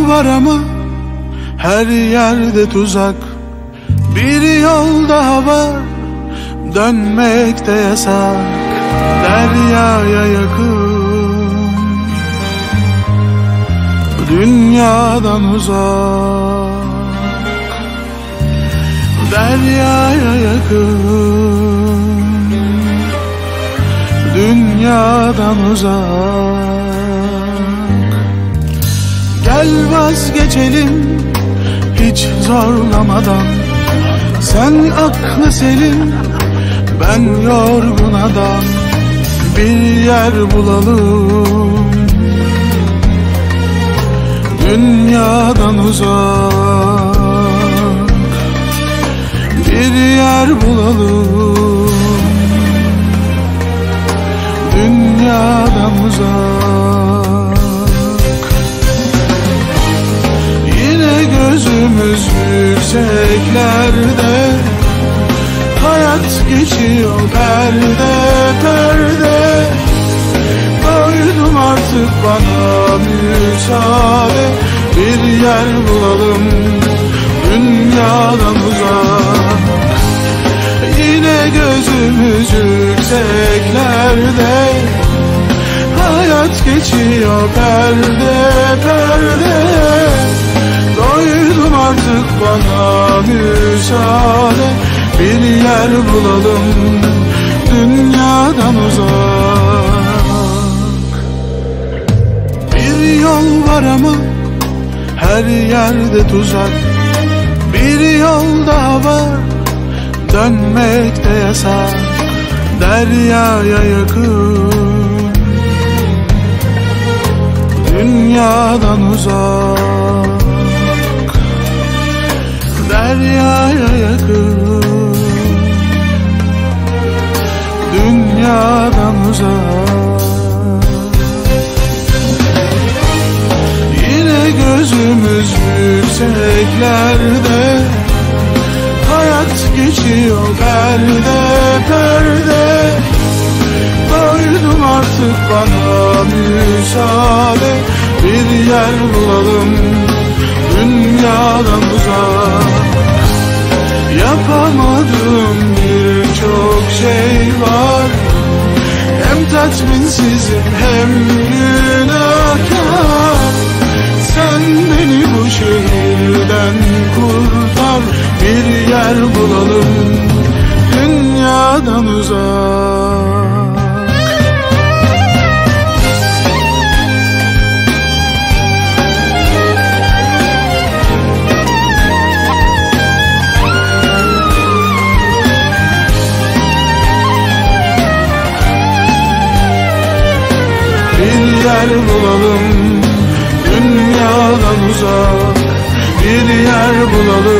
var ama her yerde tuzak. Bir yol daha var, dönmek de yasak. Deryaya yakın, dünyadan uzak. Deryaya yakın, dünyadan uzak. Gel vazgeçelim hiç zorlamadan. Sen aklı selim, ben yorgun adam. Bir yer bulalım, dünyadan uzak. Bir yer bulalım, dünyadan uzak. Yine gözümüz yükseklerde, hayat geçiyor perde perde. Doydum artık, bana müsaade. Bir yer bulalım, dünyadan uzak. Yine gözümüz yükseklerde, hayat geçiyor perde perde. Doydum artık, bana müsaade. Bir yer bulalım, dünyadan uzak. Bir yol var ama her yerde tuzak. Bir yol daha var, dönmek de yasak. Deryaya yakın, dünyadan uzak. Deryaya yakın, dünyadan uzak. Yine gözümüz yükseklerde, hayat geçiyor perde perde. Doydum artık, bana müsaade. Bir yer bulalım, dünyadan uzak. Yapamadığım birçok şey var. Hem tatminsizim hem günahkar. Sen beni bu şehirden kurtar. Bir yer bulalım, dünyadan uzak. Bir yer bulalım, dünyadan uzak. Bir yer bulalım,